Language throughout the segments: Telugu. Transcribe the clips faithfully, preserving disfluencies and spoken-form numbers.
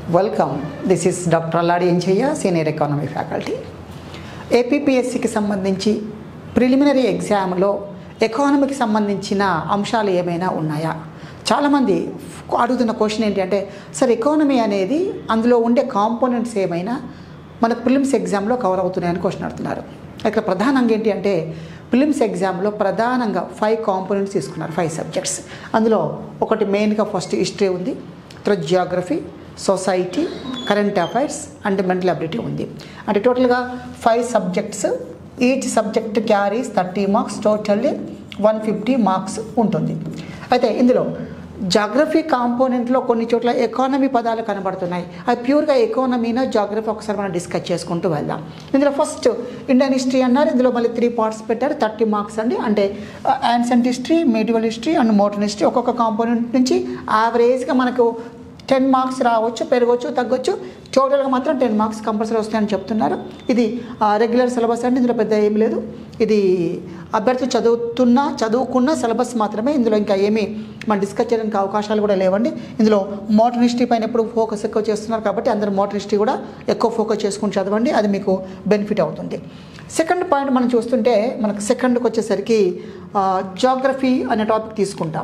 Welcome. This is doctor Alladi Enchayya, senior economy faculty. ఏపీపీఎస్సికి సంబంధించి ప్రిలిమినరీ ఎగ్జామ్లో ఎకానమీకి సంబంధించిన అంశాలు ఏమైనా ఉన్నాయా? చాలామంది అడుగుతున్న క్వశ్చన్ ఏంటి అంటే, సార్ ఎకానమీ అనేది అందులో ఉండే కాంపోనెంట్స్ ఏమైనా మనకు ప్రిలిమ్స్ ఎగ్జామ్లో కవర్ అవుతున్నాయని క్వశ్చన్ అడుగుతున్నారు. ఇక్కడ ప్రధానంగా ఏంటి అంటే, ప్రిలిమ్స్ ఎగ్జామ్లో ప్రధానంగా ఫైవ్ కాంపోనెంట్స్ తీసుకున్నారు, ఫైవ్ సబ్జెక్ట్స్. అందులో ఒకటి మెయిన్గా ఫస్ట్ హిస్టరీ ఉంది, తర్వాత geography, society, current affairs and mental ability ఉంది. అంటే టోటల్గా five subjects. Each subject carries thirty marks, totally one fifty marks ఉంటుంది. అయితే ఇందులో జాగ్రఫీ కాంపోనెంట్లో కొన్ని చోట్ల ఎకానమీ పదాలు కనబడుతున్నాయి. అది ప్యూర్గా ఎకానమీనో జాగ్రఫీ ఒకసారి మనం డిస్కస్ చేసుకుంటూ వెళ్దాం. ఇందులో ఫస్ట్ ఇండియన్ హిస్టరీ అన్నారు. ఇందులో మళ్ళీ త్రీ పార్ట్స్ పెట్టారు, థర్టీ మార్క్స్ అండి. అంటే ancient history, medieval history and modern history. ఒక్కొక్క కాంపోనెంట్ నుంచి యావరేజ్గా మనకు టెన్ మార్క్స్ రావచ్చు, పెరగవచ్చు, తగ్గొచ్చు. టోటల్గా మాత్రం టెన్ మార్క్స్ కంపల్సరీ వస్తాయని చెప్తున్నారు. ఇది రెగ్యులర్ సిలబస్ అండి, ఇందులో పెద్ద ఏమి లేదు. ఇది అభ్యర్థి చదువుతున్నా చదువుకున్న సిలబస్ మాత్రమే. ఇందులో ఇంకా ఏమీ మనం డిస్కస్ చేయడానికి అవకాశాలు కూడా లేవండి. ఇందులో మోడర్న్ హిస్టరీ పైన ఎప్పుడు ఫోకస్ ఎక్కువ చేస్తున్నారు కాబట్టి అందరూ మోడర్న్ హిస్టరీ కూడా ఎక్కువ ఫోకస్ చేసుకుని చదవండి, అది మీకు బెనిఫిట్ అవుతుంది. సెకండ్ పాయింట్ మనం చూస్తుంటే, మనకు సెకండ్కి వచ్చేసరికి జియోగ్రఫీ అనే టాపిక్ తీసుకుంటాం.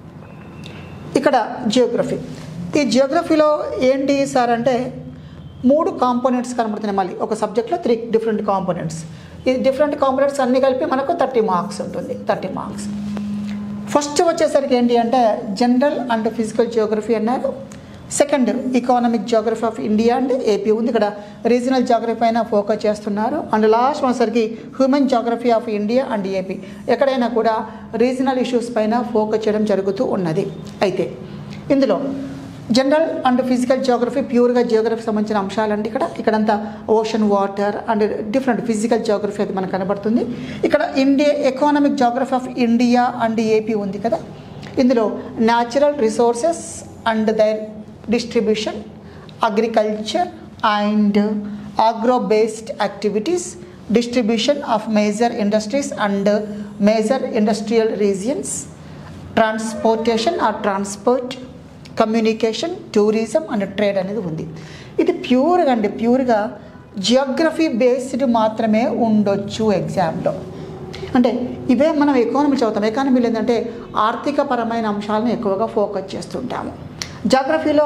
ఇక్కడ జియోగ్రఫీ. ఈ జియోగ్రఫీలో ఏంటి సార్ అంటే, మూడు కాంపోనెంట్స్ కనబడుతున్నాయి. మళ్ళీ ఒక సబ్జెక్ట్లో త్రీ డిఫరెంట్ కాంపోనెంట్స్. ఈ డిఫరెంట్ కాంపోనెంట్స్ అన్నీ కలిపి మనకు థర్టీ మార్క్స్ ఉంటుంది. థర్టీ మార్క్స్ ఫస్ట్ వచ్చేసరికి ఏంటి అంటే, జనరల్ అండ్ ఫిజికల్ జియోగ్రఫీ అన్నారు. Second economic geography of India and AP ఉంది. ఇక్కడ రీజనల్ జియోగ్రఫీ పైన ఫోకస్ చేస్తున్నారు. అండ్ లాస్ట్ వచ్చేసరికి human geography of India and AP. ఎక్కడైనా కూడా రీజనల్ ఇష్యూస్ పైన ఫోకస్ చేయడం జరుగుతూ ఉన్నది. అయితే ఇందులో జనరల్ అండ్ ఫిజికల్ జియోగ్రఫీ ప్యూర్గా జియోగ్రఫీకి సంబంధించిన అంశాలండి. ఇక్కడ ఇక్కడంతా ocean, water and different physical geography అది మనకు కనబడుతుంది. ఇక్కడ India economic geography of India and AP ఉంది కదా. ఇందులో natural resources and their distribution, agriculture and agro based activities, distribution of major industries and major industrial regions, transportation or transport, communication, tourism and trade అనేది ఉంది. ఇది ప్యూర్గా అండి, ప్యూర్గా జియోగ్రఫీ బేస్డ్ మాత్రమే ఉండొచ్చు ఎగ్జామ్లో. అంటే ఇవే మనం ఎకానమీ చదువుతాం. ఎకానమీలో ఏంటంటే ఆర్థికపరమైన అంశాలను ఎక్కువగా ఫోకస్ చేస్తుంటాము. జియోగ్రఫీలో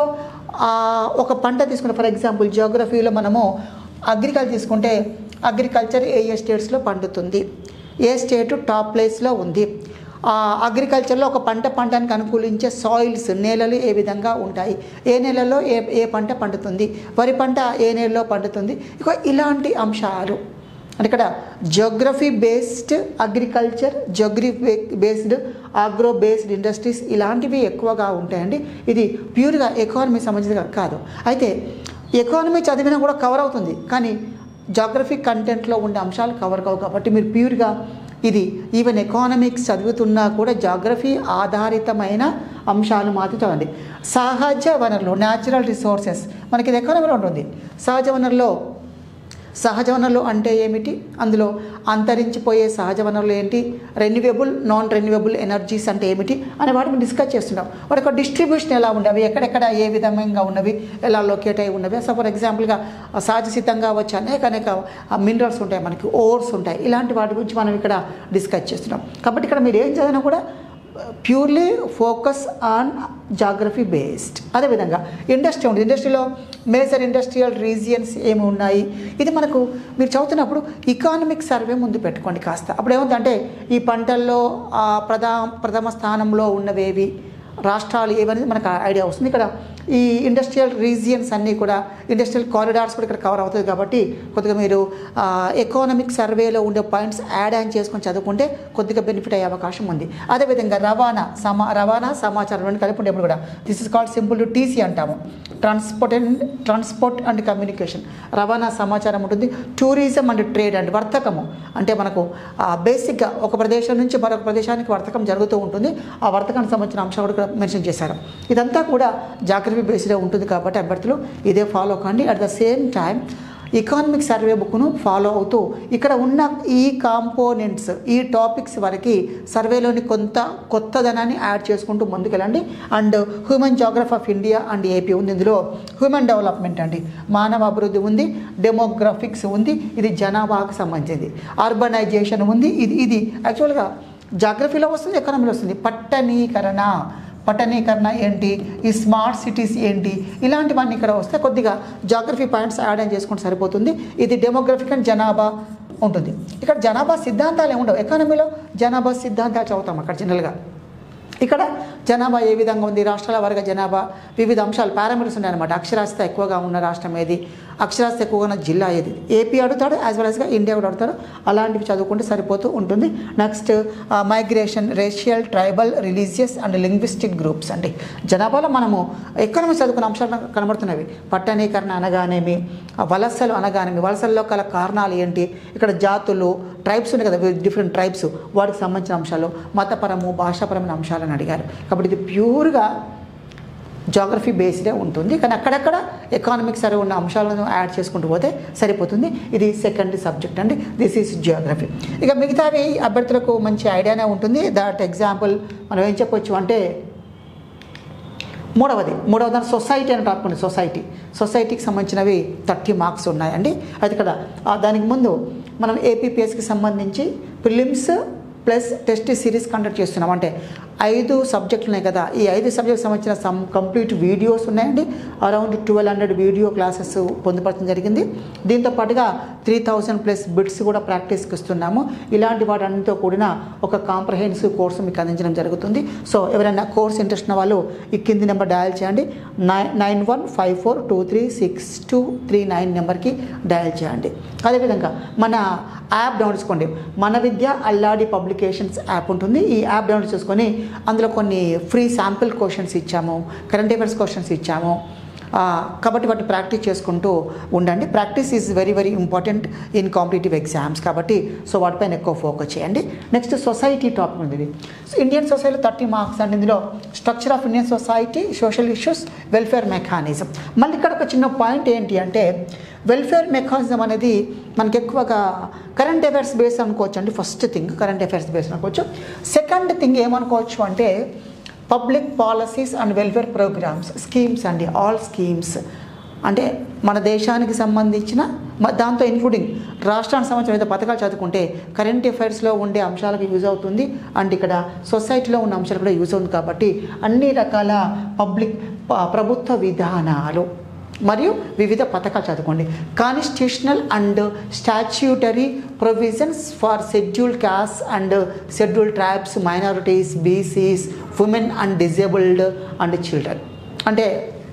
ఒక పంట తీసుకుంటే, ఫర్ ఎగ్జాంపుల్ జియోగ్రఫీలో మనము అగ్రికల్చర్ తీసుకుంటే, అగ్రికల్చర్ ఏ ఏ స్టేట్స్లో పండుతుంది, ఏ స్టేట్ టాప్ ప్లేస్లో ఉంది, అగ్రికల్చర్లో ఒక పంట పంటడానికి అనుకూలించే సాయిల్స్, నేలలు ఏ విధంగా ఉంటాయి, ఏ నెలలో ఏ ఏ పంట పండుతుంది, వరి పంట ఏ నెలలో పండుతుంది, ఇక ఇలాంటి అంశాలు. అంటే ఇక్కడ geography based agriculture, geography based agro based industries ఇలాంటివి ఎక్కువగా ఉంటాయండి. ఇది ప్యూర్గా ఎకానమీ సంబంధించిన కాదు. అయితే ఎకానమీ చదివినా కూడా కవర్ అవుతుంది, కానీ జియోగ్రఫీ కంటెంట్లో ఉండే అంశాలు కవర్ కావు. కాబట్టి మీరు ప్యూర్గా ఇది ఈవెన్ ఎకానమిక్స్ చదువుతున్నా కూడా జియోగ్రఫీ ఆధారితమైన అంశాలు మాత్రం చదవండి. సహజ వనరులు, న్యాచురల్ రిసోర్సెస్, మనకి ఇది ఎకానమీలో ఉంటుంది. సహజ వనరుల్లో సహజ వనరులు అంటే ఏమిటి, అందులో అంతరించిపోయే సహజ వనరులు ఏంటి, రెన్యూవబుల్, నాన్ రెన్యూవబుల్ ఎనర్జీస్ అంటే ఏమిటి అనే వాటిని డిస్కస్ చేస్తున్నాం. వాటి యొక్క డిస్ట్రిబ్యూషన్ ఎలా ఉన్నవి, ఎక్కడెక్కడ ఏ విధంగా ఉన్నవి, ఎలా లొకేట్ అయి ఉన్నవి. సో ఫర్ ఎగ్జాంపుల్గా సహజ సిద్ధంగా వచ్చే అనేక అనేక మినరల్స్ ఉంటాయి, మనకి ఓర్స్ ఉంటాయి. ఇలాంటి వాటి గురించి మనం ఇక్కడ డిస్కస్ చేస్తున్నాం. కాబట్టి ఇక్కడ మీరు ఏం చదివినా కూడా purely focus on geography based. అదేవిధంగా ఇండస్ట్రీ ఉంటుంది. ఇండస్ట్రీలో మేజర్ ఇండస్ట్రియల్ రీజియన్స్ ఏమి ఉన్నాయి, ఇది మనకు మీరు చదువుతున్నప్పుడు ఎకానమిక్ సర్వే ముందు పెట్టుకోండి కాస్త. అప్పుడు ఏముందంటే ఈ పంటల్లో ప్రధా ప్రథమ స్థానంలో ఉన్నవేవి, రాష్ట్రాలు ఏవనేది మనకు ఐడియా వస్తుంది. ఇక్కడ ఈ ఇండస్ట్రియల్ రీజియన్స్ అన్నీ కూడా, ఇండస్ట్రియల్ కారిడార్స్ కూడా ఇక్కడ కవర్ అవుతుంది. కాబట్టి కొద్దిగా మీరు ఎకానమిక్ సర్వేలో ఉండే పాయింట్స్ యాడ్ ఆన్ చేసుకొని చదువుకుంటే కొద్దిగా బెనిఫిట్ అయ్యే అవకాశం ఉంది. అదేవిధంగా రవాణా సమా రవాణా సమాచారం కలిపి ఉండేప్పుడు కూడా this is called simple TC అంటాము. Transport and transport and communication, రవాణా సమాచారం ఉంటుంది. టూరిజం అండ్ ట్రేడ్ అండ్ వర్తకము, అంటే మనకు బేసిక్గా ఒక ప్రదేశం నుంచి మరొక ప్రదేశానికి వర్తకం జరుగుతూ ఉంటుంది. ఆ వర్తకానికి సంబంధించిన అంశాలు కూడా మెన్షన్ చేశారు. ఇదంతా కూడా జాగ్రఫీ బేస్డ్గా ఉంటుంది. కాబట్టి అభ్యర్థులు ఇదే ఫాలో కండి. At the same time economic survey బుక్ను ఫాలో అవుతూ ఇక్కడ ఉన్న ఈ కాంపోనెంట్స్ ఈ టాపిక్స్ వరకు సర్వేలోని కొంత కొత్తదనాన్ని యాడ్ చేసుకుంటూ ముందుకెళ్ళండి. And human geography of India and AP ఉంది. ఇందులో హ్యూమన్ డెవలప్మెంట్ అండి, మానవ అభివృద్ధి ఉంది, డెమోగ్రఫిక్స్ ఉంది, ఇది జనాభాకు సంబంధించింది, అర్బనైజేషన్ ఉంది, ఇది ఇది యాక్చువల్గా జాగ్రఫీలో వస్తుంది, ఎకానమీలో వస్తుంది. పట్టణీకరణ పట్టణీకరణ ఏంటి, ఈ స్మార్ట్ సిటీస్ ఏంటి, ఇలాంటివన్నీ ఇక్కడ వస్తే కొద్దిగా జాగ్రఫీ పాయింట్స్ యాడ్ ఆన్ చేసుకుంటే సరిపోతుంది. ఇది డెమోగ్రఫిక్ అండ్ జనాభా ఉంటుంది. ఇక్కడ జనాభా సిద్ధాంతాలు ఏముండవు, ఎకానమీలో జనాభా సిద్ధాంతాలు చదువుతాం అక్కడ జనరల్గా. ఇక్కడ జనాభా ఏ విధంగా ఉంది, రాష్ట్రాల వారిగా జనాభా, వివిధ అంశాలు పారామీటర్స్ ఉన్నాయన్నమాట. అక్షరాస్యత ఎక్కువగా ఉన్న రాష్ట్రం ఏది, అక్షరాస్యత ఎక్కువగా ఉన్న జిల్లా ఏది, ఏపీ అడుగుతాడు యాజ్ వెల్ యాజ్గా ఇండియా కూడా అడుగుతాడు. అలాంటివి చదువుకుంటే సరిపోతూ ఉంటుంది. Next migration, racial, tribal, religious and linguistic groups అండి. జనాభాలో మనము ఎకానమీ చదువుకున్న అంశాలు కనబడుతున్నవి. పట్టణీకరణ అనగానేమి, వలసలు అనగానేమి, వలసల్లో గల కారణాలు ఏంటి, ఇక్కడ జాతులు, ట్రైబ్స్ ఉన్నాయి కదా, డిఫరెంట్ ట్రైబ్స్, వాటికి సంబంధించిన అంశాలు, మతపరము, భాషాపరమైన అంశాలు అని అడిగారు. కాబట్టి ఇది ప్యూర్గా జాగ్రఫీ బేస్డే ఉంటుంది. కానీ అక్కడక్కడ ఎకానమిక్ సర్వే ఉన్న అంశాలను యాడ్ చేసుకుంటూ పోతే సరిపోతుంది. ఇది సెకండ్ సబ్జెక్ట్ అండి, దిస్ ఈజ్ జియోగ్రఫీ. ఇక మిగతావి అభ్యర్థులకు మంచి ఐడియానే ఉంటుంది. దట్ ఎగ్జాంపుల్ మనం ఏం చెప్పొచ్చు అంటే మూడవది మూడవది సొసైటీ అని టాపిక్ ఉంది. సొసైటీ సొసైటీకి సంబంధించినవి థర్టీ మార్క్స్ ఉన్నాయండి. అది ఇక్కడ దానికి ముందు మనం ఏపీపీఎస్కి సంబంధించి prelims plus test series conduct చేస్తున్నాం. అంటే ఐదు సబ్జెక్టులు ఉన్నాయి కదా, ఈ ఐదు సబ్జెక్ట్కి సంబంధించిన సమ్ కంప్లీట్ వీడియోస్ ఉన్నాయండి. Around twelve hundred video classes పొందుపరచడం జరిగింది. దీంతో పాటుగా త్రీ థౌజండ్ ప్లస్ బిట్స్ కూడా ప్రాక్టీస్కి ఇస్తున్నాము. ఇలాంటి వాటన్నిటితో కూడిన ఒక కాంప్రహెన్సివ్ కోర్సు మీకు అందించడం జరుగుతుంది. సో ఎవరైనా కోర్స్ ఇంట్రెస్ట్ ఉన్న వాళ్ళు ఈ కింది నెంబర్ డయల్ చేయండి, nine nine one five four two three six two three nine నెంబర్కి డయల్ చేయండి. అదేవిధంగా మన యాప్ డౌన్లోడ్ చేసుకోండి. మన విద్య అల్లాడి పబ్లికేషన్స్ యాప్ ఉంటుంది. ఈ యాప్ డౌన్లోడ్ చేసుకొని అందులో కొన్ని ఫ్రీ శాంపిల్ క్వశ్చన్స్ ఇచ్చాము, కరెంట్ అఫైర్స్ క్వశ్చన్స్ ఇచ్చాము. కాబట్టి వాటిని ప్రాక్టీస్ చేసుకుంటూ ఉండండి. Practice is very very important in competitive exams. కాబట్టి సో వాటిపైన ఎక్కువ ఫోకస్ చేయండి. నెక్స్ట్ సొసైటీ టాపిక్ ఉంది. ఇండియన్ సొసైటీలో థర్టీ మార్క్స్ అండి. ఇందులో structure of Indian society, social issues, welfare mechanism. మళ్ళీ ఇక్కడ ఒక చిన్న పాయింట్ ఏంటి అంటే వెల్ఫేర్ మెకానిజం అనేది మనకి ఎక్కువగా కరెంట్ అఫైర్స్ బేస్ అనుకోవచ్చు అండి. First thing current affairs base అనుకోవచ్చు. సెకండ్ థింగ్ ఏమనుకోవచ్చు అంటే public policies and welfare programmes, schemes అండి. ఆల్ స్కీమ్స్ అంటే మన దేశానికి సంబంధించిన దాంతో ఇంక్లూడింగ్ రాష్ట్రానికి సంబంధించిన ఏదో పథకాలు చదువుకుంటే కరెంట్ అఫైర్స్లో ఉండే అంశాలకు యూజ్ అవుతుంది. అండ్ ఇక్కడ సొసైటీలో ఉన్న అంశాలు కూడా యూజ్ అవుతుంది. కాబట్టి అన్ని రకాల పబ్లిక్ ప్రభుత్వ విధానాలు మరియు వివిధ పథకాలు చదువుకోండి. Constitutional and statutory provisions for scheduled caste and scheduled tribes, minorities, BCs, women and disabled and children. అంటే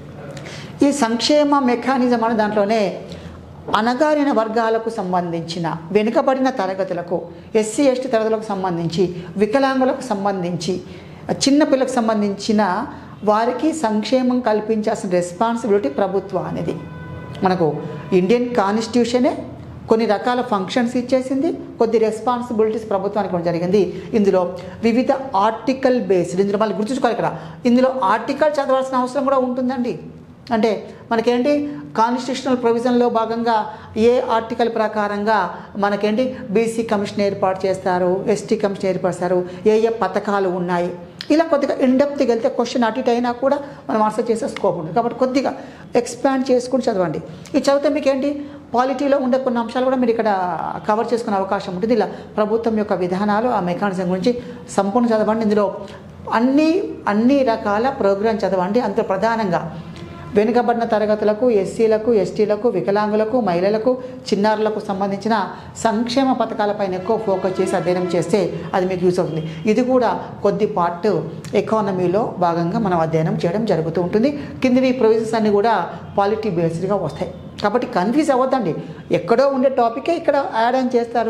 ఈ సంక్షేమ మెకానిజం అనే దాంట్లోనే అణగారిన వర్గాలకు సంబంధించిన, వెనుకబడిన తరగతులకు, ఎస్సీ ఎస్టీ తరగతులకు సంబంధించి, వికలాంగులకు సంబంధించి, చిన్నపిల్లలకు సంబంధించిన వారికి సంక్షేమం కల్పించాల్సిన రెస్పాన్సిబిలిటీ ప్రభుత్వం అనేది. మనకు ఇండియన్ కాన్స్టిట్యూషనే కొన్ని రకాల ఫంక్షన్స్ ఇచ్చేసింది, కొద్ది రెస్పాన్సిబిలిటీస్ ప్రభుత్వానికి ఇవ్వడం జరిగింది. ఇందులో వివిధ ఆర్టికల్ బేస్డ్, ఇందులో మళ్ళీ గుర్తుంచుకోవాలి ఇక్కడ ఇందులో ఆర్టికల్ చదవాల్సిన అవసరం కూడా ఉంటుందండి. అంటే మనకేంటి కాన్స్టిట్యూషనల్ ప్రొవిజన్లో భాగంగా ఏ ఆర్టికల్ ప్రకారంగా మనకేంటి బీసీ కమిషన్ ఏర్పాటు చేస్తారు, ఎస్టీ కమిషన్ ఏర్పాటు చేస్తారు, ఏ ఏ పథకాలు ఉన్నాయి, ఇలా కొద్దిగా ఇన్డెప్త్కి వెళ్తే క్వశ్చన్ అటు ఇటు అయినా కూడా మనం ఆన్సర్ చేసే స్కోప్ ఉంటుంది. కాబట్టి కొద్దిగా ఎక్స్పాండ్ చేసుకుని చదవండి. ఇది చదివితే మీకు ఏంటి పాలిటీలో ఉండే కొన్ని అంశాలు కూడా మీరు ఇక్కడ కవర్ చేసుకునే అవకాశం ఉంటుంది. ఇలా ప్రభుత్వం యొక్క విధానాలు, ఆ మెకానిజం గురించి సంపూర్ణ చదవండి. ఇందులో అన్ని అన్ని రకాల ప్రోగ్రాం చదవండి. అంత ప్రధానంగా వెనుకబడిన తరగతులకు, ఎస్సీలకు, ఎస్టీలకు, వికలాంగులకు, మహిళలకు, చిన్నారులకు సంబంధించిన సంక్షేమ పథకాలపైన ఎక్కువ ఫోకస్ చేసి అధ్యయనం చేస్తే అది మీకు యూజ్ అవుతుంది. ఇది కూడా కొద్ది పార్ట్ ఎకానమీలో భాగంగా మనం అధ్యయనం చేయడం జరుగుతూ ఉంటుంది. కిందివి ప్రొవిజన్స్ అన్నీ కూడా పాలిటీ బేస్డ్గా వస్తాయి. కాబట్టి కన్ఫ్యూజ్ అవ్వద్దండి. ఎక్కడో ఉండే టాపికే ఇక్కడ యాడ్ ఆన్ చేస్తారు.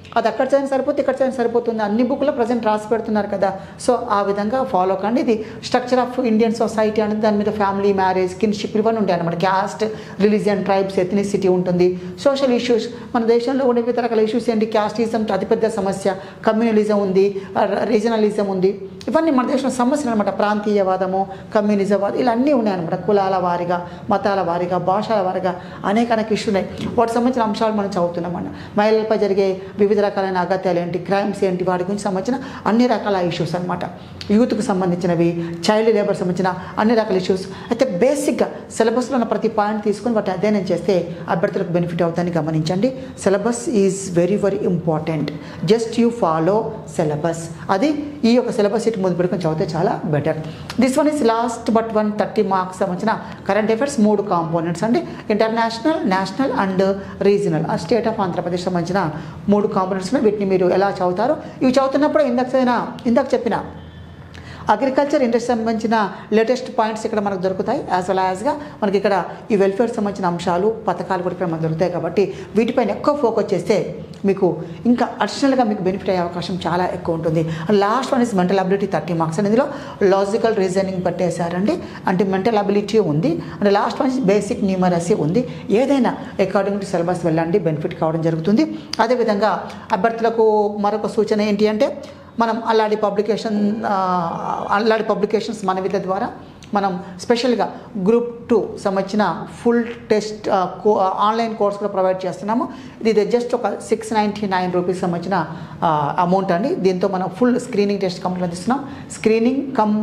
అది అక్కడ చదివిన సరిపోతే ఇక్కడ చదివిన సరిపోతుంది, అన్ని బుక్లో ప్రజెంట్ రాసి పెడుతున్నారు కదా. సో ఆ విధంగా ఫాలో కండి. ఇది స్ట్రక్చర్ ఆఫ్ ఇండియన్ సొసైటీ అనేది దాని మీద ఫ్యామిలీ, మ్యారేజ్, కిన్షిప్ ఇవన్నీ ఉంటాయి అన్నమాట. క్యాస్ట్, రిలీజియన్, ట్రైబ్స్, ఎథనిసిటీ ఉంటుంది. సోషల్ ఇష్యూస్, మన దేశంలో ఉండే వివిధ రకాల ఇష్యూస్ ఏంటి, క్యాస్టిజం అతిపెద్ద సమస్య, కమ్యూనలిజం ఉంది, రీజనలిజం ఉంది. ఇవన్నీ మన దేశంలో సమస్యలు అనమాట. ప్రాంతీయవాదము, కమ్యూనిజంవాదం ఇలా అన్నీ ఉన్నాయన్నమాట. కులాల వారిగా, మతాల వారిగా, భాషల వారిగా అనేక అనేక ఇష్యూస్ ఉన్నాయి. వాటికి సంబంధించిన అంశాలు మనం చదువుతున్నామన్న. మహిళలపై జరిగే వివిధ రకాలైన అగత్యాలు ఏంటి, క్రైమ్స్ ఏంటి, వాటి గురించి సంబంధించిన అన్ని రకాల ఇష్యూస్ అనమాట. యూత్కి సంబంధించినవి, చైల్డ్ లేబర్ సంబంధించిన అన్ని రకాల ఇష్యూస్. అయితే బేసిక్గా సిలబస్లో ఉన్న ప్రతి పాయింట్ తీసుకొని వాటి అధ్యయనం చేస్తే అభ్యర్థులకు బెనిఫిట్ అవుతుందని గమనించండి. Syllabus is very very important. Just you follow syllabus. అది ఈ యొక్క సిలబస్ ఇటు ముందు పెట్టుకొని చదివితే చాలా better. This one is last but one thirty marks సంబంధించిన కరెంట్ అఫైర్స్ మూడు కాంపోనెంట్స్ అండి. International, national and regional. ఆ స్టేట్ ఆఫ్ ఆంధ్రప్రదేశ్ సంబంధించిన మూడు కాంపోనెంట్స్. వీటిని మీరు ఎలా చదువుతారు, ఇవి చదువుతున్నప్పుడు ఇందాక చదివిన ఇందాక చెప్పిన అగ్రికల్చర్ ఇండస్ట్రీ సంబంధించిన లేటెస్ట్ పాయింట్స్ ఇక్కడ మనకు దొరుకుతాయి. యాజ్ వెల్ యాజ్గా మనకి ఇక్కడ ఈ వెల్ఫేర్ సంబంధించిన అంశాలు, పథకాలు కూడా ఇక్కడ మనకు దొరుకుతాయి. కాబట్టి వీటిపైన ఎక్కువ ఫోకస్ చేస్తే మీకు ఇంకా అడిషనల్గా మీకు బెనిఫిట్ అయ్యే అవకాశం చాలా ఎక్కువ ఉంటుంది. Last one is mental ability thirty marks అని. ఇందులో లాజికల్ రీజనింగ్ పెట్టేశారండి. అంటే మెంటల్ అబిలిటీ ఉంది, అంటే last one is basic numeracy ఉంది. ఏదైనా అకార్డింగ్ టు సిలబస్ వెళ్ళండి, బెనిఫిట్ కావడం జరుగుతుంది. అదేవిధంగా అభ్యర్థులకు మరొక సూచన ఏంటి అంటే, మనం అల్లాడి పబ్లికేషన్ అల్లాడి పబ్లికేషన్స్ మన విధ ద్వారా మనం స్పెషల్గా గ్రూప్ టూ సంబంధించిన ఫుల్ టెస్ట్ ఆన్లైన్ కోర్స్ కూడా ప్రొవైడ్ చేస్తున్నాము. ఇది జస్ట్ ఒక సిక్స్ నైంటీ నైన్ రూపీస్ సంబంధించిన అమౌంట్ అండి. దీంతో మనం ఫుల్ స్క్రీనింగ్ టెస్ట్ కంప్లీట్ అందిస్తున్నాం. స్క్రీనింగ్ కమ్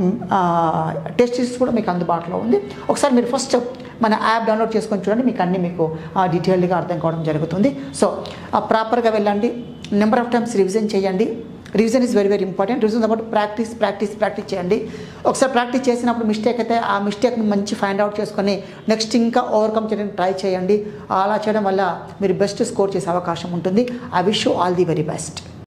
టెస్ట్ కూడా మీకు అందుబాటులో ఉంది. ఒకసారి మీరు ఫస్ట్ మన యాప్ డౌన్లోడ్ చేసుకొని చూడండి, మీకు అన్నీ మీకు డీటెయిల్డ్గా అర్థం కావడం జరుగుతుంది. సో ప్రాపర్గా వెళ్ళండి, నెంబర్ ఆఫ్ టైమ్స్ రివిజన్ చేయండి. Revision is very very important. Revision about practice practice practice చేయండి. ఒకసారి ప్రాక్టీస్ చేసినప్పుడు మిస్టేక్ అయితే ఆ మిస్టేక్ని మంచి ఫైండ్ అవుట్ చేసుకొని నెక్స్ట్ ఇంకా ఓవర్కమ్ చేయడానికి ట్రై చేయండి. అలా చేయడం వల్ల మీరు బెస్ట్ స్కోర్ చేసే అవకాశం ఉంటుంది. I wish you all the very best.